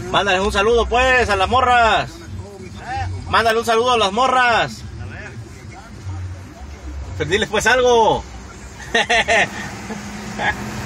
Mándale un saludo pues a las morras. Mándale un saludo a las morras. Pues diles pues algo.